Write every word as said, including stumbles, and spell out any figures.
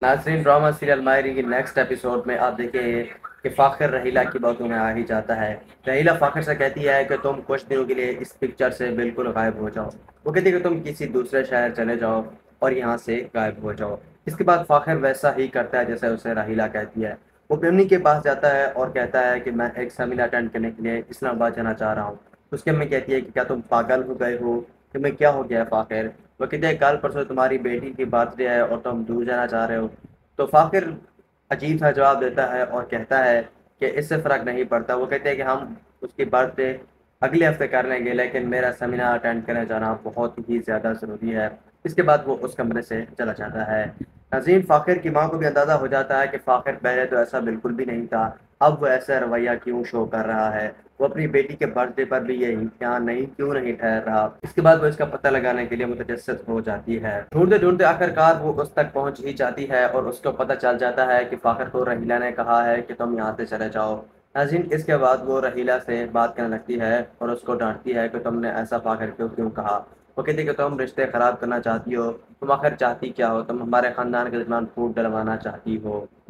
ناظرین، drama serial ماہرین کی نیکسٹ ایپیسوڈ میں آپ دیکھیں گے کہ فاخر رحیلہ کی باتوں میں آ ہی جاتا ہے۔ رحیلہ فاخر سے کہتی ہے کہ تم کچھ دنوں کے لیے اس پکچر سے بالکل غائب ہو جاؤ۔ وہ کہتی ہے کہ تم کسی دوسرے شہر چلے جاؤ اور یہاں سے غائب ہو جاؤ۔ اس کے بعد فاخر ویسا ہی کرتا ہے جیسے اسے رحیلہ کہتی ہے۔ وہ پیمنی کے پاس جاتا ہے اور کہتا ہے کہ میں ایک سیمینار اٹینڈ کرنے کے لیے اسلام آباد جانا چاہ رہا ہوں۔ اس کی امی کہتی ہے کہ کیا تم پاگل ہو گئے ہو؟ تمہیں کیا ہو گیا ہے فاخر؟ وہ کہتے ہیں کل پرسوں تمہاری بیٹی کی برتھ ڈے ہے اور تم دور جانا چاہ رہے ہو۔ تو فاخر عجیب سا جواب دیتا ہے اور کہتا ہے کہ اس سے فرق نہیں پڑتا۔ وہ کہتے ہیں کہ ہم اس کی برتھ ڈے اگلے ہفتے کر لیں گے، لیکن میرا سیمینار اٹینڈ کرنے جانا بہت ہی زیادہ ضروری ہے۔ اس کے بعد وہ اس کمرے سے چلا جاتا ہے۔ نظیم، فاخر کی ماں کو بھی اندازہ ہو جاتا ہے کہ فاخر پہلے تو ایسا بالکل بھی نہیں تھا، اب وہ ایسا رویہ کیوں شو کر رہا ہے۔ وہ اپنی بیٹی کے برتھ ڈے پر بھی یہ امتحان نہیں کیوں نہیں ٹھہر رہا۔ اس کے بعد وہ اس کا پتہ لگانے کے لیے متجسس ہو جاتی ہے۔ ڈھونڈتے ڈھونڈتے آخرکار وہ اس تک پہنچ ہی جاتی ہے اور اس کو پتہ چل جاتا ہے کہ فاخر کو رحیلہ نے کہا ہے کہ تم یہاں سے چلے جاؤ۔ ناظرین، اس کے بعد وہ رحیلہ سے بات کرنے لگتی ہے اور اس کو ڈانٹتی ہے کہ تم نے ایسا فاخر کیوں کیوں کہا۔ وہ کہتی ہے کہ تم رشتے خراب کرنا چاہتی ہو، تم آخر چاہتی کیا ہو؟ تم ہمارے خاندان کے درمیان پھوٹ ڈلوانا چاہتی ہو۔